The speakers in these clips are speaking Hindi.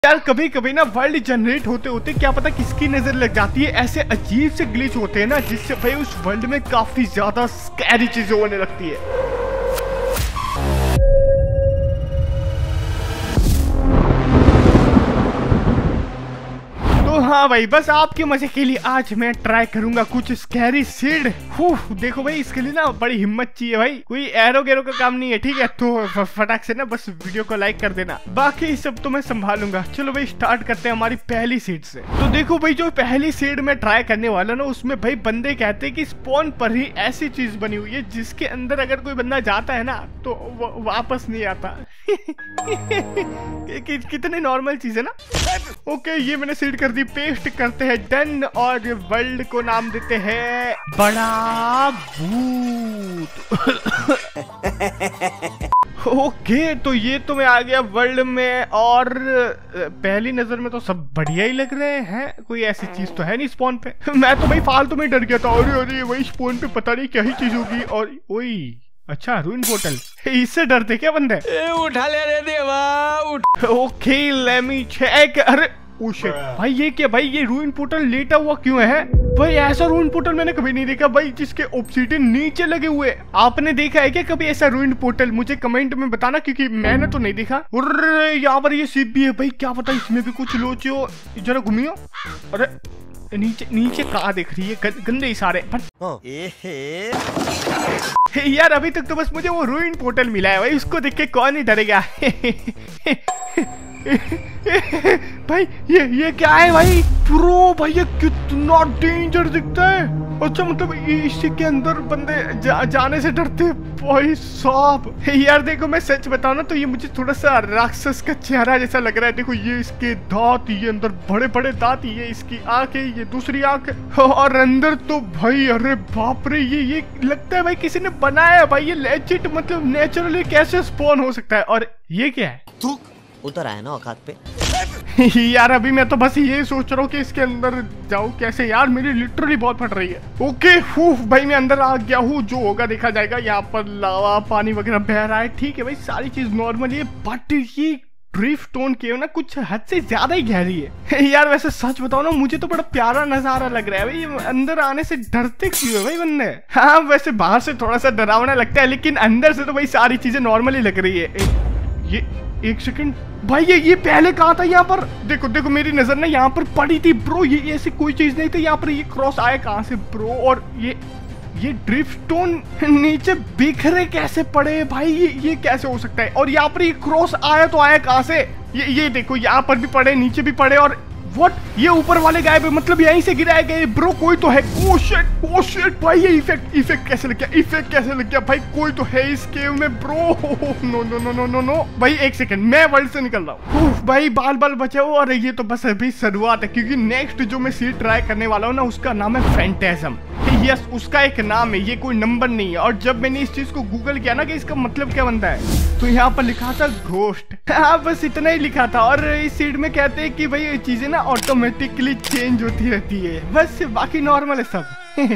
यार कभी कभी ना वर्ल्ड जनरेट होते होते क्या पता किसकी नजर लग जाती है, ऐसे अजीब से ग्लिच होते हैं ना जिससे भाई उस वर्ल्ड में काफी ज्यादा स्कैरी चीजें होने लगती है। तो हाँ भाई, बस आपके मजे के लिए आज मैं ट्राई करूंगा कुछ स्कैरी सीड। देखो भाई, इसके लिए ना बड़ी हिम्मत चाहिए भाई, कोई एरो गेरो का काम नहीं है, ठीक है। तो फटाक से ना बस वीडियो को लाइक कर देना, बाकी सब तो मैं संभालूंगा। चलो भाई स्टार्ट करते हैं हमारी पहली सीड से। तो देखो भाई, जो पहली सीड में ट्राई करने वाला ना, उसमें भाई बंदे कहते हैं कि स्पॉन पर ही ऐसी चीज बनी हुई है जिसके अंदर अगर कोई बंदा जाता है ना तो वापस नहीं आता। कितनी नॉर्मल चीज है ना। ओके, ये मैंने सीड कर दी, पेस्ट करते हैं डन, और वर्ल्ड को नाम देते हैं बड़ा भूत। ओके, तो ये तो मैं आ गया वर्ल्ड में, और पहली नजर में तो सब बढ़िया ही लग रहे हैं, कोई ऐसी चीज तो है नहीं स्पॉन पे। मैं तो भाई फालतू में डर गया था, अरे वही स्पॉन पे पता नहीं क्या ही चीज होगी। और ओई अच्छा, रूइन पोर्टल, इससे डरते क्या बंदे? उठा ले रे देवा, उठ। Okay let me check. अरे ओ शिट भाई, ये क्या भाई, ये रूइन पोर्टल लेटा हुआ क्यों है भाई? ऐसा रूइन पोर्टल मैंने कभी नहीं देखा भाई जिसके ऑब्सीडियन नीचे लगे हुए। आपने देखा है क्या कभी ऐसा रूइन पोर्टल? मुझे कमेंट में बताना, क्योंकि मैंने तो नहीं देखा। अरे यहाँ पर ये शिप भी है भाई, क्या पता इसमें भी कुछ लोचे हो। जरा घूमियो। अरे नीचे नीचे कहाँ देख रही है, गंदे इशारे। यार अभी तक तो बस मुझे वो रूइन पोर्टल मिला है भाई, उसको देख के कौन ही डरेगा। भाई ये क्या है भाई? प्रो भाई, ये कितना डेंजर दिखता है। अच्छा, मतलब इसके अंदर बंदे जाने से डरते भाई साहब। यार देखो, मैं सच बताऊं ना तो ये मुझे थोड़ा सा राक्षस का चेहरा जैसा लग रहा है। देखो ये इसके दांत, ये अंदर बड़े बड़े दांत, ये इसकी आंखें, ये दूसरी आंख, और अंदर तो भाई अरे बाप रे, ये लगता है भाई किसी ने बनाया है भाई। ये लेजिट मतलब नेचुरली कैसे स्पॉन हो सकता है? और ये क्या है? उतर आया ना औकात पे। यार अभी मैं तो बस ये सोच रहा हूँ कि इसके अंदर जाऊँ कैसे। यार मेरी लिटरली बहुत फट रही है। ओके भाई, मैं अंदर आ गया हूँ, जो होगा देखा जाएगा। यहाँ पर लावा पानी वगैरह बह रहा है, ठीक है भाई, सारी चीज नॉर्मल है। बट ये ड्रिफ्टस्टोन केव ना कुछ हद से ज्यादा ही गहरी है। यार वैसे सच बताओ ना, मुझे तो बड़ा प्यारा नजारा लग रहा है भाई। अंदर आने से डरते क्यों है भाई बंदे? हाँ वैसे बाहर से थोड़ा सा डरावना लगता है, लेकिन अंदर से तो भाई सारी चीजें नॉर्मल ही लग रही है। ये एक सेकंड भाई, ये पहले कहाँ था? यहाँ पर देखो देखो, मेरी नजर ना यहाँ पर पड़ी थी ब्रो। ये ऐसी कोई चीज नहीं थी यहाँ पर। ये क्रॉस आया कहाँ से ब्रो? और ये ड्रिफ्टस्टोन नीचे बिखरे कैसे पड़े भाई? ये कैसे हो सकता है? और यहाँ पर ये क्रॉस आया तो आया कहाँ से? ये देखो, यहाँ पर भी पड़े, नीचे भी पड़े, और व्हाट, ये ऊपर वाले गायब है, मतलब यहीं से गिराए गए ब्रो। कोई तो है। ओ शिट भाई, ये इफेक्ट कैसे लग गया? इफेक्ट कैसे लग गया भाई? कोई तो है इस केव में bro. No no no no no no भाई, एक सेकंड, मैं वर्ल्ड से निकल रहा हूँ भाई। बाल बचाओ। और ये तो बस अभी शुरुआत है, क्योंकि नेक्स्ट जो मैं सीट ट्राई करने वाला हूँ ना, उसका नाम है फैंटेजम। यस, उसका एक नाम है, ये कोई नंबर नहीं है। और जब मैंने इस चीज को गूगल किया ना कि इसका मतलब क्या बनता है, तो यहाँ पर लिखा था घोस्ट। हाँ बस इतना ही लिखा था। और इस सीट में कहते हैं कि भाई ये चीजें ना ऑटोमेटिकली चेंज होती रहती है, बस बाकी नॉर्मल है सब।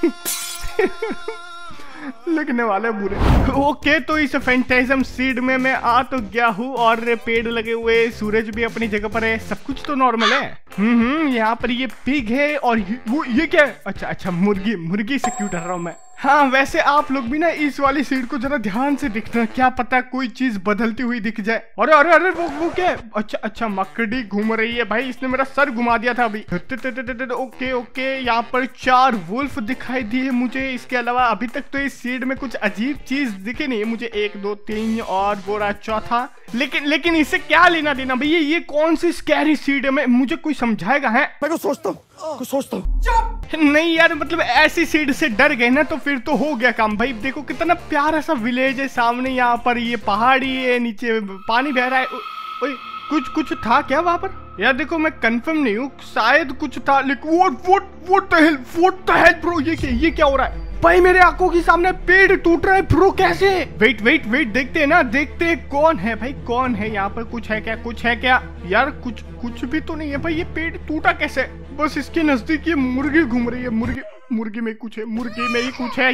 लगने वाले बुरे। ओके, तो इस फैंटेजम सीड में मैं आ तो गया हूँ, और पेड़ लगे हुए, सूरज भी अपनी जगह पर है, सब कुछ तो नॉर्मल है। यहाँ पर ये पिग है, और ये क्या है? अच्छा, मुर्गी से क्यों डर रहा हूँ मैं? हाँ वैसे आप लोग भी ना इस वाली सीट को जरा ध्यान से देखना, क्या पता कोई चीज बदलती हुई दिख जाए। अरे अरे अरे, वो क्या है? अच्छा, मकड़ी घूम रही है भाई, इसने मेरा सर घुमा दिया था अभी। ओके, यहाँ पर 4 वुल्फ दिखाई दिए मुझे। इसके अलावा अभी तक तो इस सीट में कुछ अजीब चीज दिखी नहीं है मुझे। 1 2 3 और गोरा चौथा। लेकिन इससे क्या लेना देना भैया? ये कौन सी स्कैरी सीट है? मुझे कोई समझाएगा है? मैं कुछ सोचता हूँ। नहीं यार, मतलब ऐसी सीट से डर गए ना तो फिर तो हो गया काम भाई। देखो कितना प्यारा सा विलेज है सामने, यहाँ पर ये पहाड़ी है, नीचे पानी बह रहा है। ओए, कुछ था क्या वहां पर? यार देखो, मैं कंफर्म नहीं हूँ, शायद कुछ था, लेकिन व्हाट द हेल ब्रो, ये क्या हो रहा है भाई? मेरे आंखों के सामने पेड़ टूट रहा है ब्रो, कैसे? वेट, देखते हैं ना, देखते हैं कौन है भाई, कौन है यहाँ पर? कुछ है क्या? यार कुछ भी तो नहीं है भाई, ये पेड़ टूटा कैसे? बस इसके नजदीक ये मुर्गी घूम रही है। मुर्गी में कुछ है, मुर्गी में ही कुछ है। ये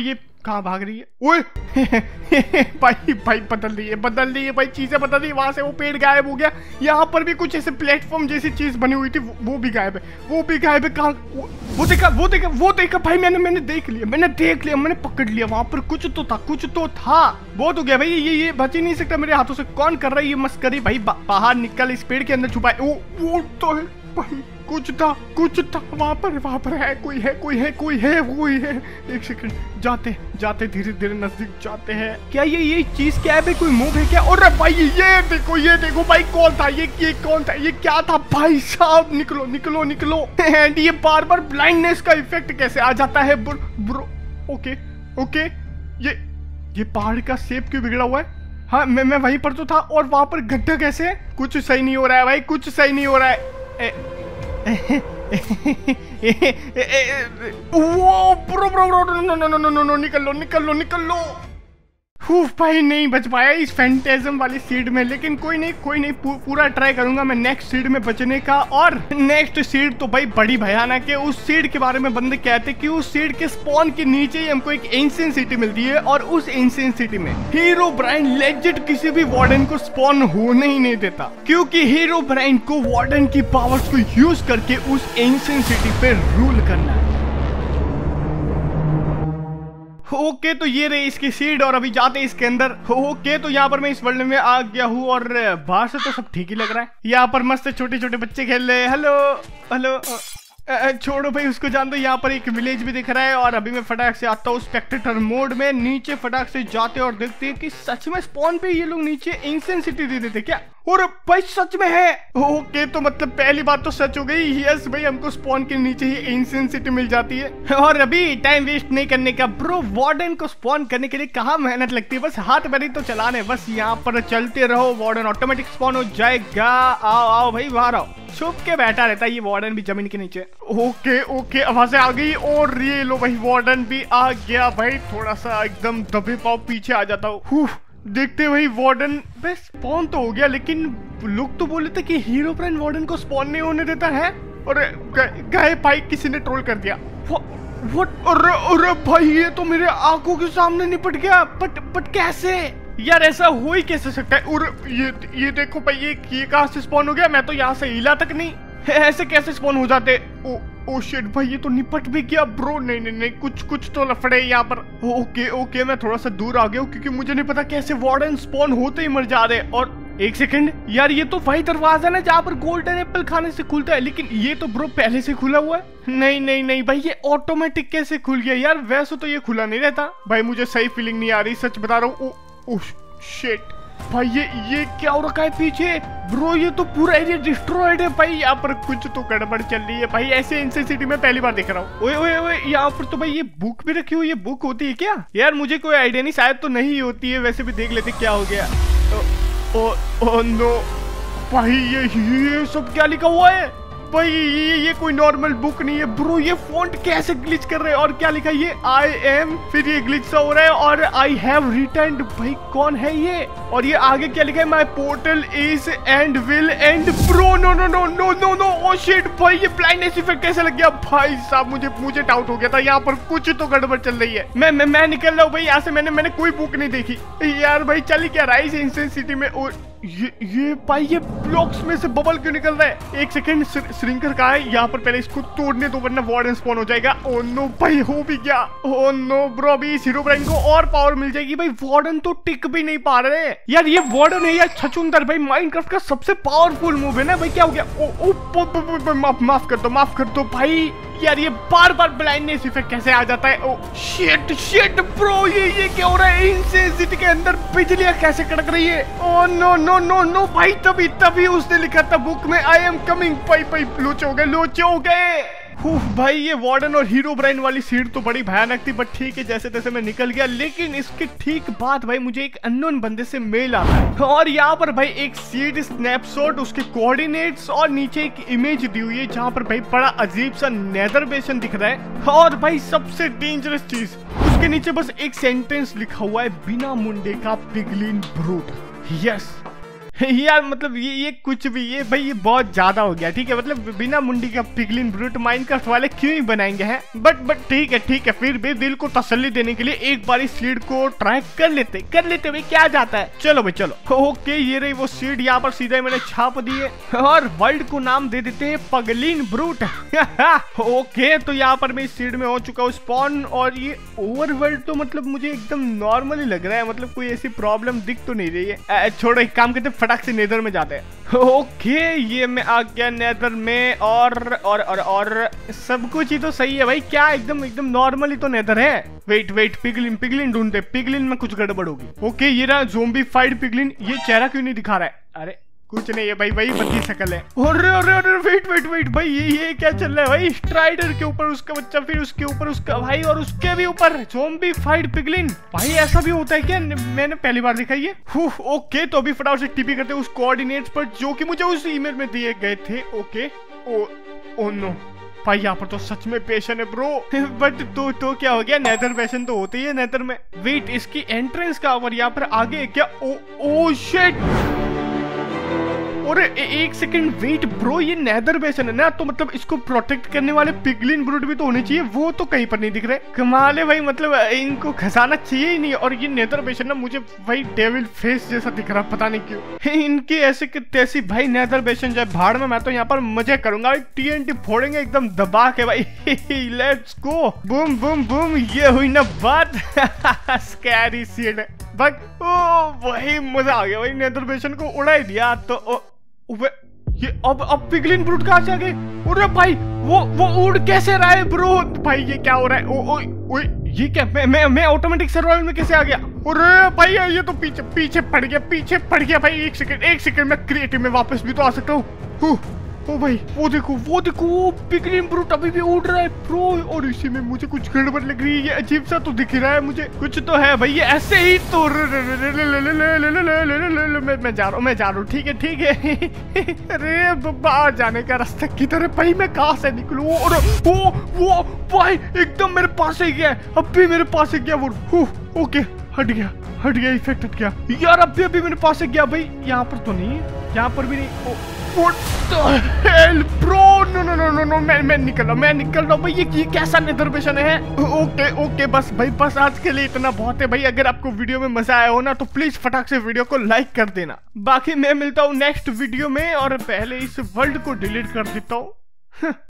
कहाँ भाग रही है? ओए भाई बदल रही है भाई, चीजें बदल रही है। वहां से वो पेड़ गायब हो गया। यहाँ पर भी कुछ ऐसे प्लेटफॉर्म जैसी चीज बनी हुई थी, वो भी गायब है। कहाँ? वो देखा भाई, मैंने देख लिया, मैंने पकड़ लिया। वहां पर कुछ तो था। बहुत हो गया भाई, ये बच ही नहीं सकता मेरे हाथों से। कौन कर रहा है ये मस्करी? भाई बाहर निकल, इस पेड़ के अंदर छुपा है। वो तो है भाई, कुछ था वहां पर है, कोई है। एक सेकंड, जाते धीरे नजदीक जाते हैं। क्या ये चीज क्या है भाई? कोई मूव है क्या? और भाई ये देखो भाई, कौन था ये कौन था? ये क्या था भाई साहब? निकलो। एंड ये बार ब्लाइंडनेस का इफेक्ट कैसे आ जाता है ब्रो? ओके ये पहाड़ का शेप क्यों बिगड़ा हुआ है? हाँ, मैं वहीं पर तो था, और वहां पर गड्ढा कैसे है? कुछ सही नहीं हो रहा है भाई, कुछ सही नहीं हो रहा है। वो ब्रो नो, निकल लो। भाई नहीं बच पाया इस फैंटेजम वाली सीड में, लेकिन कोई नहीं, पूरा ट्राई करूंगा मैं नेक्स्ट सीड में बचने का। और नेक्स्ट सीड तो भाई बड़ी भयानक है। उस सीड के बारे में बंदे कहते हैं कि उस सीड के स्पॉन के नीचे ही हमको एक एंशिएंट सिटी मिलती है, और उस एंशिएंट सिटी में हीरोब्राइन लेजिट किसी भी वार्डन को स्पॉन होने ही नहीं देता, क्योंकि हीरोब्राइन को वार्डन की पावर्स को यूज करके उस एंशिएंट सिटी पे रूल करना है। ओके, तो ये रही इसकी सीड, और अभी जाते इसके अंदर। ओके, तो यहाँ पर मैं इस वर्ल्ड में आ गया हूँ, और बाहर से तो सब ठीक ही लग रहा है। यहाँ पर मस्त छोटे बच्चे खेल रहे हैं। हेलो छोड़ो भाई, उसको जान दो। यहाँ पर एक विलेज भी दिख रहा है, और अभी मैं फटाक से आता हूँ स्पेक्टेटर मोड में। नीचे फटाक से जाते और देखते हैं कि सच में स्पॉन पे ये लोग नीचे एंशिएंट सिटी दे देते क्या? और भाई सच में है। ओके, तो मतलब पहली बात तो सच हो गई। यस भाई, हमको स्पॉन के नीचे ही एंशिएंट सिटी मिल जाती है। और अभी टाइम वेस्ट नहीं करने का ब्रो। वार्डन को स्पॉन करने के लिए कहाँ मेहनत लगती है, बस हाथ पैर तो चलाने, बस यहाँ पर चलते रहो, वार्डन ऑटोमेटिक स्पॉन हो जाएगा। आओ भाई, बाहर आओ। छुप के बैठा रहता है ये वार्डन भी जमीन के नीचे। ओके, आवाज आ गई, और ये लो भाई, वार्डन भी आ गया भाई। थोड़ा सा एकदम दबे पाव पीछे आ जाता हूँ। देखते भाई, वार्डन बस स्पॉन तो हो गया, लेकिन लोग तो बोले थे कि हीरोब्राइन वार्डन को स्पॉन नहीं होने देता है, और गए भाई, किसी ने ट्रोल कर दिया। अरे भाई, ये तो मेरे आंखों के सामने निपट गया। बट कैसे यार? ऐसा हो ही कैसे सकता है? और ये देखो भाई, ये कहाँ से स्पॉन हो गया? मैं तो यहाँ से हिला तक नहीं। ऐसे कैसे स्पॉन हो जाते? ओ शिट भाई, ये तो निपट भी गया ब्रो। नहीं, कुछ तो लफड़े यहाँ पर। ओके, मैं थोड़ा सा दूर आ गया हूँ, क्योंकि मुझे नहीं पता कैसे वार्डन स्पॉन होते ही मर जा रहे। और एक सेकंड यार, ये तो वही दरवाजा ना जहाँ पर गोल्डन एप्पल खाने से खुलता है, लेकिन ये तो ब्रो पहले से खुला हुआ है। नहीं भाई, ये ऑटोमेटिक कैसे खुल गया यार? वैसे तो ये खुला नहीं रहता भाई। मुझे सही फीलिंग नहीं आ रही, सच बता रहा हूँ। ओह शिट भाई, ये क्या हो रखा है पीछे ब्रो? ये तो पूरा एरिया डिस्ट्रॉयड है भाई। यहाँ पर कुछ तो गड़बड़ चल रही है भाई। ऐसे एंशिएंट सिटी में पहली बार देख रहा हूँ। ओए, यहाँ पर तो भाई ये बुक भी रखी हुई है। बुक होती है क्या यार? मुझे कोई आइडिया नहीं, शायद तो नहीं होती है। वैसे भी देख लेते क्या हो गया। ओ नो भाई, ये सब क्या लिखा हुआ है भाई? ये कोई नॉर्मल बुक नहीं है ब्रो। ये फॉन्ट कैसे ग्लिच कर रहे हैं? और क्या लिखा है ये? आई एम, फिर ये ग्लिच सा हो रहा है, और आई हैव रिटर्न्ड। भाई कौन है ये? और ये आगे क्या लिखा है? My portal is end will end bro. No oh shit भाई, ये ब्लाइंडनेस इफेक्ट कैसे लग गया भाई साहब? मुझे डाउट हो गया था, यहाँ पर कुछ तो गड़बड़ चल रही है। मैं निकल रहा हूँ भाई यहाँ से। मैंने कोई बुक नहीं देखी यार भाई। चल क्या रहा है इस एंशिएंट सिटी में? और ये भाई, ये ब्लॉक्स में से बबल क्यों निकल रहा है? एक सेकंड, श्रिंकर कहाँ है? यहाँ पर पहले इसको तोड़ने दो, वरना वार्डन स्पॉन हो जाएगा। ओ नो भाई, हो भी गया। ओ नो ब्रो, अभी इस हीरोब्राइन को और पावर मिल जाएगी भाई। वार्डन तो टिक भी नहीं पा रहे यार। ये वार्डन है यार छछूंदर भाई, माइनक्राफ्ट का सबसे पावरफुल मूव है ना भाई। क्या हो गया? माफ कर दो भाई। यार ये बार ब्लाइंडनेस इफेक्ट कैसे आ जाता है? ओ शिट ब्रो, ये क्या हो रहा है? एंशिएंट सिटी के अंदर बिजलियां कैसे कड़क रही है? ओ नो भाई, तभी उसने लिखा था बुक में, आई एम कमिंग। भाई लोचे हो गए। भाई ये वार्डन और हीरोब्राइन वाली सीट तो बड़ी भयानक थी, बट ठीक है, जैसे तैसे मैं निकल गया। लेकिन इसके ठीक बाद भाई मुझे एक अननोन बंदे से मेल आता है, और यहाँ पर भाई एक सीड स्नैपशॉट, उसके कोऑर्डिनेट्स और नीचे एक इमेज दी हुई है जहाँ पर भाई बड़ा अजीब सा नेदर बेसन दिख रहा है। और भाई सबसे डेंजरस चीज, उसके नीचे बस एक सेंटेंस लिखा हुआ है, बिना मुंडे का पिगलिन ब्रूट। यस यार मतलब ये कुछ भी, ये भाई ये बहुत ज्यादा हो गया। ठीक है, मतलब बिना मुंडी का पिगलिन ब्रूट माइनक्राफ्ट वाले क्यों ही बनाएंगे हैं। बट ठीक है, फिर भी दिल को तसल्ली देने के लिए एक बार इस सीड को ट्राई कर लेते भाई, क्या जाता है। चलो भाई चलो। ओके, ये रही वो सीड, यहाँ पर सीधा मैंने छाप दिए और वर्ल्ड को नाम दे देते हैं पिगलिन ब्रूट। ओके, तो यहाँ पर मैं इस सीड में हो चुका हूँ स्पॉन, और ये ओवरवर्ल्ड तो मतलब मुझे एकदम नॉर्मली लग रहा है, मतलब कोई ऐसी प्रॉब्लम दिख तो नहीं रही है। छोड़ो, एक काम करते फटाक से नेदर में जाते हैं। ओके, ये मैं आ गया नेदर में, और सब कुछ ही तो सही है भाई, क्या एकदम नॉर्मली तो नेदर है। वेट, पिगलिन ढूंढते, पिगलिन में कुछ गड़बड़ होगी। ओके, ये रहा ज़ोंबीफाइड पिगलिन। ये चेहरा क्यों नहीं दिखा रहा है? अरे कुछ नहीं है भाई, वही बत्ती शकल है। अरे वेट भाई, ये क्या चल रहा है भाई? स्ट्राइडर के ऊपर उसका बच्चा, फिर उसके ऊपर उसका भाई, और उसके भी ऊपर ज़ोंबीफाइड पिगलिन। भाई ऐसा भी होता है क्या? मैंने पहली बार देखा ये। ओके, तो अभी फटाफट से टीपी करते हैं उस कोऑर्डिनेट्स पर जो कि मुझे उस ईमेल में दिए गए थे। ओके, ओ नो भाई, यहाँ पर तो सच में पैशन है ब्रो। बट तो क्या हो गया? नेदर पैशन तो होते ही है नेदर में। वेट, इसकी एंट्रेंस का और यहाँ पर आगे क्या? Oh shit. और एक सेकंड वेट ब्रो, ये नेदर बेसन है ना, तो मतलब इसको प्रोटेक्ट करने वाले पिगलिन ब्रूट भी तो होने चाहिए, वो तो कहीं पर नहीं दिख रहे। कमाल है भाई, मतलब इनको खसाना चाहिए ही नहीं। और ये नेदर बेसन ना मुझे भाई डेविल फेस जैसा दिख रहा, पता नहीं क्यों। इनकी ऐसे तैसी भाई नेदर बेसन जाए भाड़ में, मैं तो यहाँ पर मजे करूंगा। TNT फोड़ेंगे एकदम दबा के भाई। Let's go, boom boom boom. ये हुई ना बात। स्कैरी सीड, बट ओ वही मजा आ गया भाई, नेदर बेसन को उड़ा ही दिया। तो ये अब पिगलिन ब्रूट कहाँ से आ गए? अरे भाई वो उड़ कैसे रहा है ब्रो? भाई ये क्या हो रहा है? ओ ये क्या? मैं ऑटोमेटिक सर्वाइवल में कैसे आ गया? अरे भाई ये तो पीछे पड़ गया भाई। एक सेकंड मैं क्रिएटिव में वापस भी तो आ सकता हूँ। ओ भाई वो देखो पिगलिन ब्रूट अभी भी उड़ रहा है ब्रो, और इसी में मुझे कुछ गड़बड़ लग रही है। ये अजीब सा तो दिख रहा है मुझे, कुछ तो है भाई। ये ऐसे ही तो मैं जा रहा हूँ। ठीक है। अरे बाहर जाने का रास्ता किधर है भाई? मैं कहाँ से निकलूँ? और वो भाई एकदम मेरे पास ही गया, अब भी मेरे पास ही गया वो। ओके, हट गया, इफेक्ट हट गया यार। अभी मेरे पास गया भाई। यहाँ पर तो नहीं है, यहाँ पर भी नहीं। What the hell bro? No, मैं निकल रहा हूँ भाई। ये कैसा नेदर बेसन है? ओके, बस आज के लिए इतना बहुत है भाई। अगर आपको वीडियो में मजा आया हो ना, तो प्लीज फटाक से वीडियो को लाइक कर देना। बाकी मैं मिलता हूँ नेक्स्ट वीडियो में, और पहले इस वर्ल्ड को डिलीट कर देता हूँ।